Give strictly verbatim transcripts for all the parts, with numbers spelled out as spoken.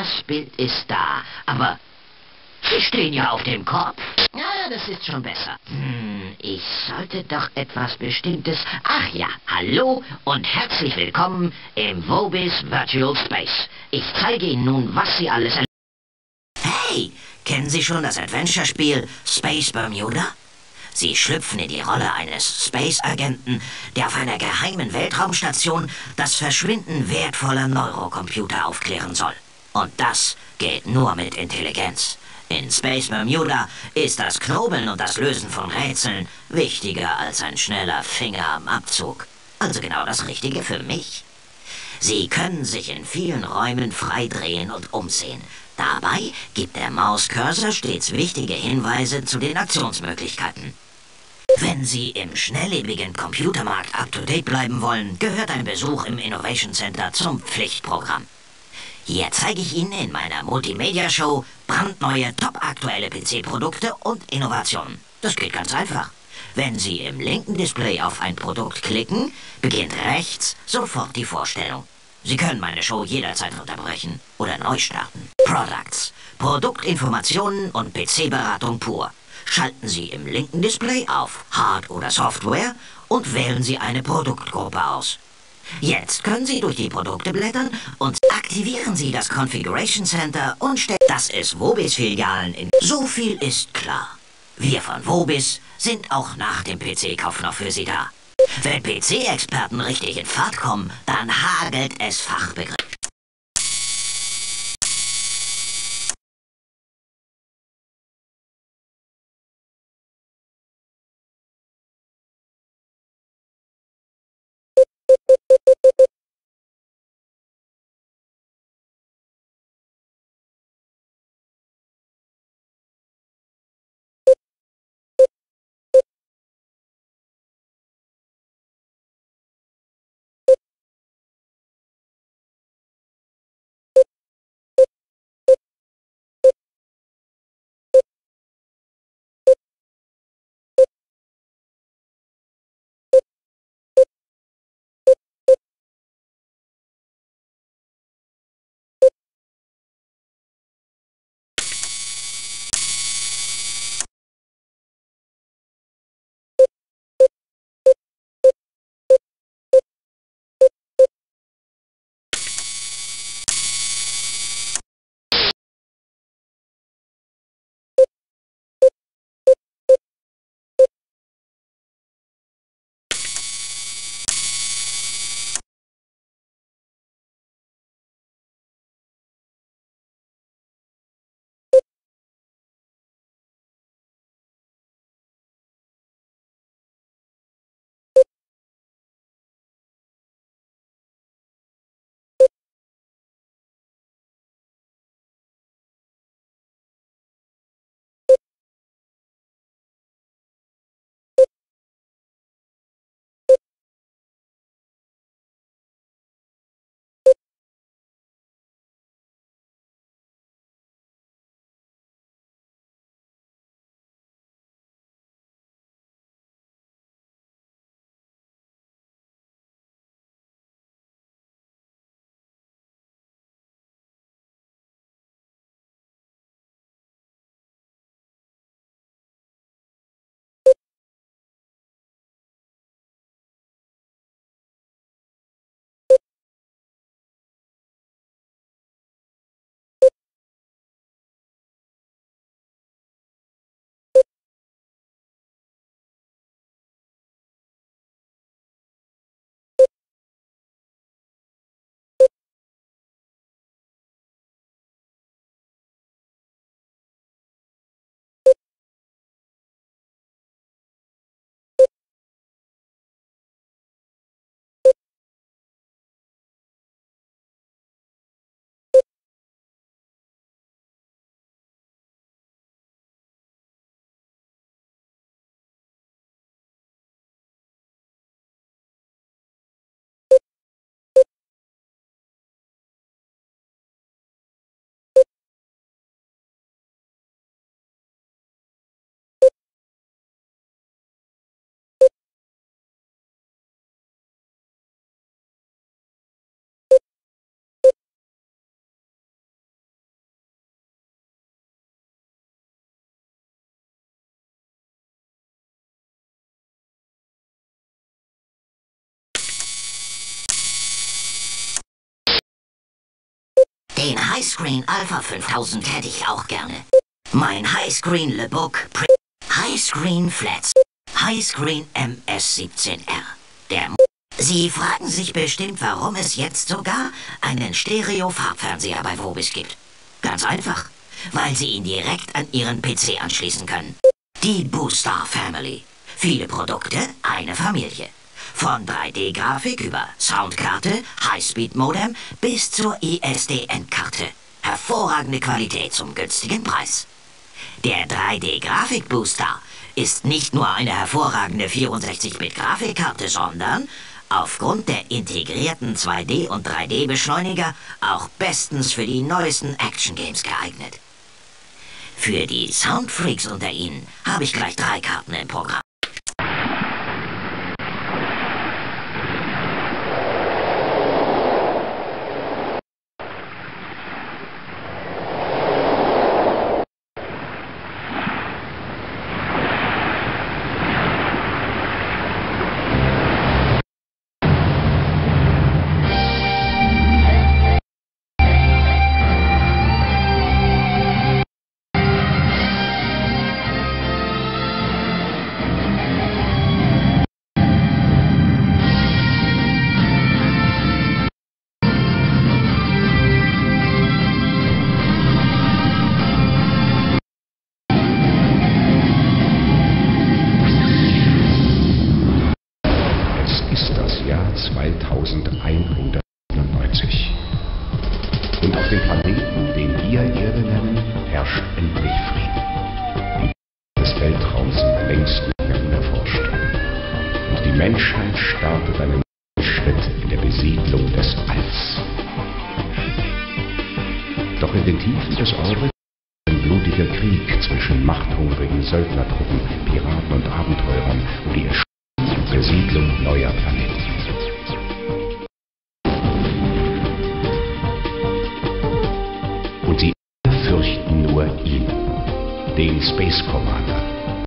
Das Bild ist da, aber Sie stehen ja auf dem Kopf. Ja, das ist schon besser. Hm, ich sollte doch etwas Bestimmtes... Ach ja, hallo und herzlich willkommen im Vobis Virtual Space. Ich zeige Ihnen nun, was Sie alles... Hey, kennen Sie schon das Adventure-Spiel Space Bermuda? Sie schlüpfen in die Rolle eines Space-Agenten, der auf einer geheimen Weltraumstation das Verschwinden wertvoller Neurocomputer aufklären soll. Und das geht nur mit Intelligenz. In Space Bermuda ist das Knobeln und das Lösen von Rätseln wichtiger als ein schneller Finger am Abzug. Also genau das Richtige für mich. Sie können sich in vielen Räumen frei drehen und umsehen. Dabei gibt der Mauscursor stets wichtige Hinweise zu den Aktionsmöglichkeiten. Wenn Sie im schnelllebigen Computermarkt up-to-date bleiben wollen, gehört ein Besuch im Innovation Center zum Pflichtprogramm. Hier zeige ich Ihnen in meiner Multimedia-Show brandneue, topaktuelle P C-Produkte und Innovationen. Das geht ganz einfach. Wenn Sie im linken Display auf ein Produkt klicken, beginnt rechts sofort die Vorstellung. Sie können meine Show jederzeit unterbrechen oder neu starten. Products, Produktinformationen und P C-Beratung pur. Schalten Sie im linken Display auf Hard- oder Software und wählen Sie eine Produktgruppe aus. Jetzt können Sie durch die Produkte blättern und aktivieren Sie das Configuration Center und stellen, dass es Vobis-Filialen in... So viel ist klar. Wir von Vobis sind auch nach dem P C-Kauf noch für Sie da. Wenn P C-Experten richtig in Fahrt kommen, dann hagelt es Fachbegriffe. Den Highscreen Alpha fünftausend hätte ich auch gerne. Mein Highscreen LeBook Highscreen Flats Highscreen M S siebzehn R. Der M Sie fragen sich bestimmt, warum es jetzt sogar einen Stereo-Farbfernseher bei Vobis gibt. Ganz einfach, weil Sie ihn direkt an Ihren P C anschließen können. Die Booster Family. Viele Produkte, eine Familie. Von drei D-Grafik über Soundkarte, Highspeed-Modem bis zur I S D N-Karte. Hervorragende Qualität zum günstigen Preis. Der drei D-Grafik-Booster ist nicht nur eine hervorragende vierundsechzig Bit Grafikkarte, sondern aufgrund der integrierten zwei D- und drei D-Beschleuniger auch bestens für die neuesten Action-Games geeignet. Für die Soundfreaks unter Ihnen habe ich gleich drei Karten im Programm. zweitausendeinhundertneunundneunzig. Und auf dem Planeten, den wir Erde nennen, herrscht endlich Frieden. Die des Weltraums sind längst nicht mehr unerforscht. Und die Menschheit startet einen neuen Schritt in der Besiedlung des Alls. Doch in den Tiefen des Orbits ein blutiger Krieg zwischen machthungrigen Söldnertruppen, Piraten und Abenteurern um die Erschließung und Besiedlung neuer Planeten. Und sie fürchten nur ihn, den Space Commander.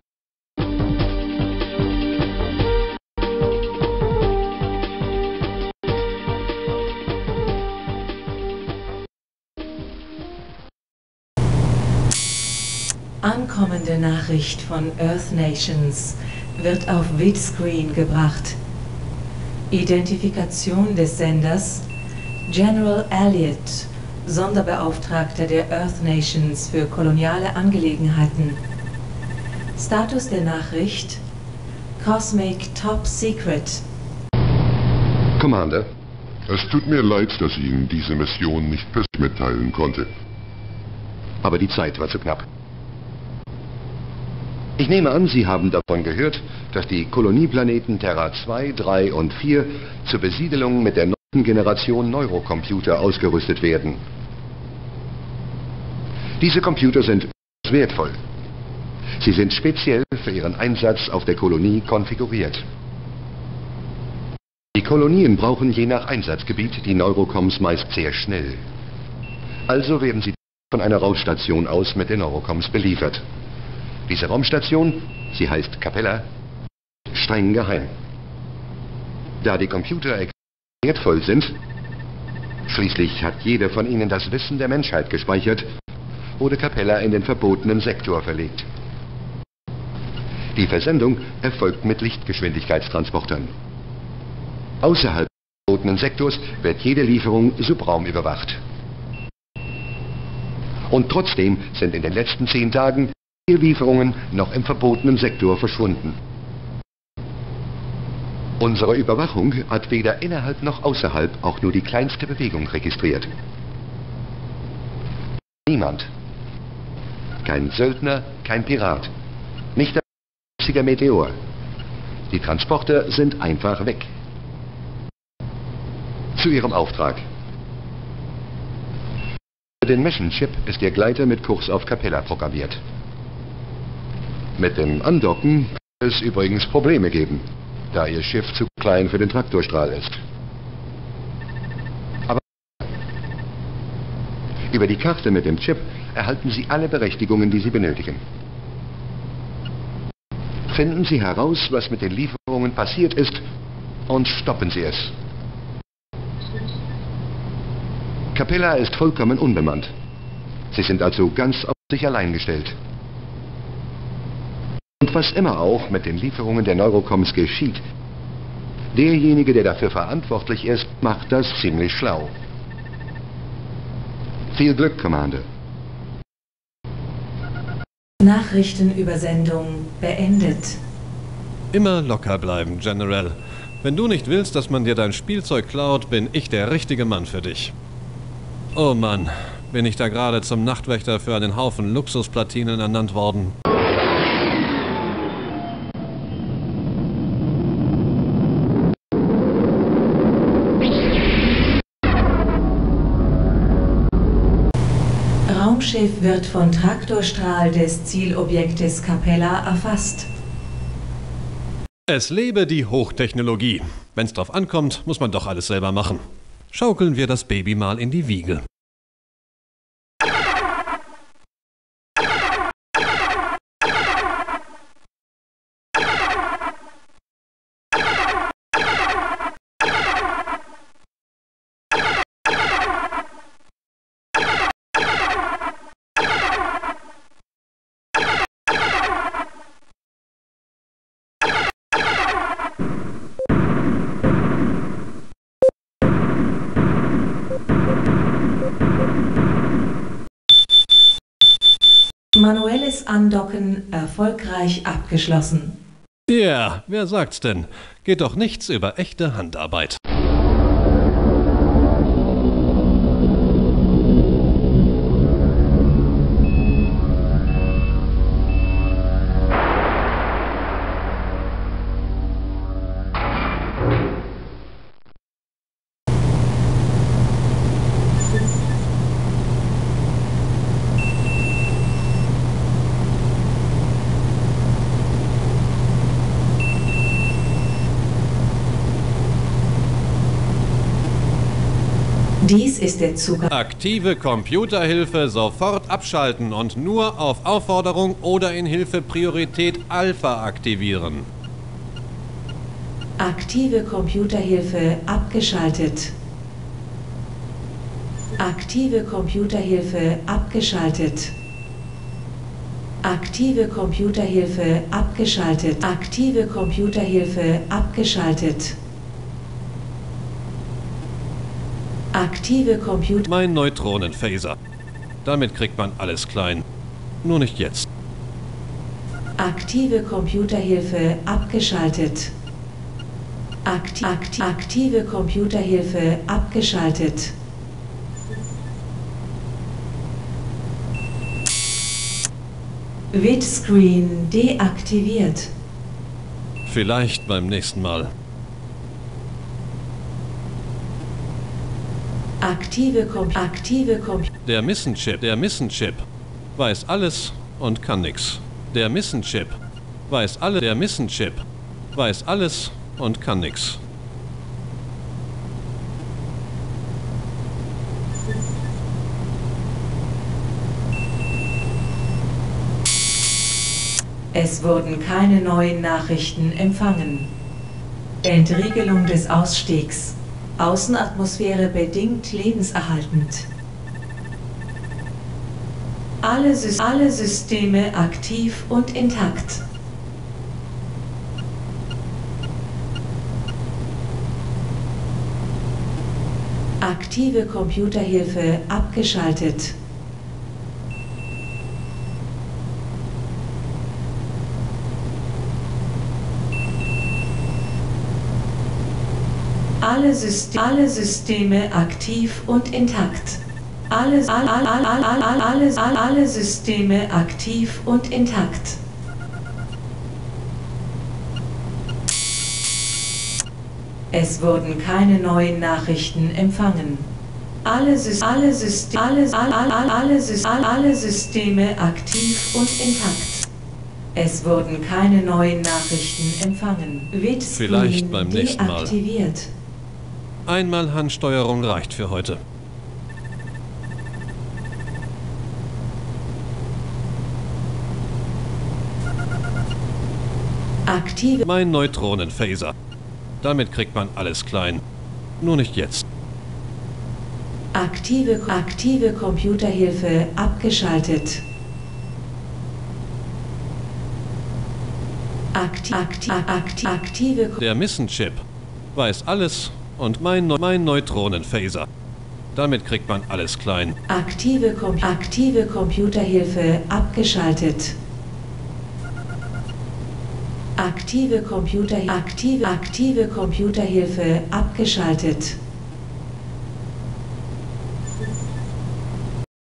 Ankommende Nachricht von Earth Nations wird auf Vidscreen gebracht. Identifikation des Senders General Elliot, Sonderbeauftragter der Earth Nations für koloniale Angelegenheiten. Status der Nachricht Cosmic Top Secret. Commander, es tut mir leid, dass ich Ihnen diese Mission nicht persönlich mitteilen konnte. Aber die Zeit war zu knapp. Ich nehme an, Sie haben davon gehört, dass die Kolonieplaneten Terra zwei, drei und vier zur Besiedelung mit der neunten Generation Neurocomputer ausgerüstet werden. Diese Computer sind wertvoll. Sie sind speziell für ihren Einsatz auf der Kolonie konfiguriert. Die Kolonien brauchen je nach Einsatzgebiet die Neurocoms meist sehr schnell. Also werden sie von einer Raumstation aus mit den Neurocoms beliefert. Diese Raumstation, sie heißt Capella, streng geheim. Da die Computer wertvoll sind, schließlich hat jeder von ihnen das Wissen der Menschheit gespeichert, wurde Capella in den verbotenen Sektor verlegt. Die Versendung erfolgt mit Lichtgeschwindigkeitstransportern. Außerhalb des verbotenen Sektors wird jede Lieferung subraumüberwacht. Und trotzdem sind in den letzten zehn Tagen vier Lieferungen noch im verbotenen Sektor verschwunden. Unsere Überwachung hat weder innerhalb noch außerhalb auch nur die kleinste Bewegung registriert. Niemand. Kein Söldner, kein Pirat. Nicht ein einziger Meteor. Die Transporter sind einfach weg. Zu Ihrem Auftrag. Für den Mission-Chip ist Ihr Gleiter mit Kurs auf Capella programmiert. Mit dem Andocken kann es übrigens Probleme geben, da Ihr Schiff zu klein für den Traktorstrahl ist. Aber über die Karte mit dem Chip erhalten Sie alle Berechtigungen, die Sie benötigen. Finden Sie heraus, was mit den Lieferungen passiert ist, und stoppen Sie es. Capella ist vollkommen unbemannt. Sie sind also ganz auf sich allein gestellt. Und was immer auch mit den Lieferungen der Neurocoms geschieht, derjenige, der dafür verantwortlich ist, macht das ziemlich schlau. Viel Glück, Commander. Nachrichtenübersendung beendet. Immer locker bleiben, General. Wenn du nicht willst, dass man dir dein Spielzeug klaut, bin ich der richtige Mann für dich. Oh Mann, bin ich da gerade zum Nachtwächter für einen Haufen Luxusplatinen ernannt worden. Raumschiff wird von Traktorstrahl des Zielobjektes Capella erfasst. Es lebe die Hochtechnologie. Wenn's drauf ankommt, muss man doch alles selber machen. Schaukeln wir das Baby mal in die Wiege. Manuelles Andocken erfolgreich abgeschlossen. Ja, yeah, wer sagt's denn? Geht doch nichts über echte Handarbeit. Dies ist der Zugang. Aktive Computerhilfe sofort abschalten und nur auf Aufforderung oder in Hilfe Priorität Alpha aktivieren. Aktive Computerhilfe abgeschaltet. Aktive Computerhilfe abgeschaltet. Aktive Computerhilfe abgeschaltet. Aktive Computerhilfe abgeschaltet. Aktive Computer... Mein Neutronenphaser. Damit kriegt man alles klein. Nur nicht jetzt. Aktive Computerhilfe abgeschaltet. Akti akti aktive Computerhilfe abgeschaltet. Vidscreen deaktiviert. Vielleicht beim nächsten Mal. Aktive Kom aktive Kom Der Missenchip, der Missenchip weiß alles und kann nix. Der Missenchip weiß alle, der Missenchip weiß alles und kann nix. Es wurden keine neuen Nachrichten empfangen. Entriegelung des Ausstiegs. Außenatmosphäre bedingt lebenserhaltend. Alle, Sy alle Systeme aktiv und intakt. Aktive Computerhilfe abgeschaltet. Alle, Syst alle Systeme aktiv und intakt. Alle, all, all, all, all, all, all, alle, all, alle Systeme aktiv und intakt. Es wurden keine neuen Nachrichten empfangen. Alle, Sy alle, Syst alle, all, all, all, alle, Sy all, alle Systeme aktiv und intakt. Es wurden keine neuen Nachrichten empfangen. Vidscreen Vielleicht beim nächsten Mal. Deaktiviert. Einmal Handsteuerung reicht für heute. Aktive Mein Neutronenphaser. Damit kriegt man alles klein. Nur nicht jetzt. Aktive, aktive Computerhilfe abgeschaltet. Akti, akti, akti, aktive... Der Mission-Chip weiß alles und mein, Neu mein Neutronenphaser. Damit kriegt man alles klein. Aktive, Com aktive Computerhilfe abgeschaltet. Aktive Computer... Aktive, aktive Computerhilfe abgeschaltet.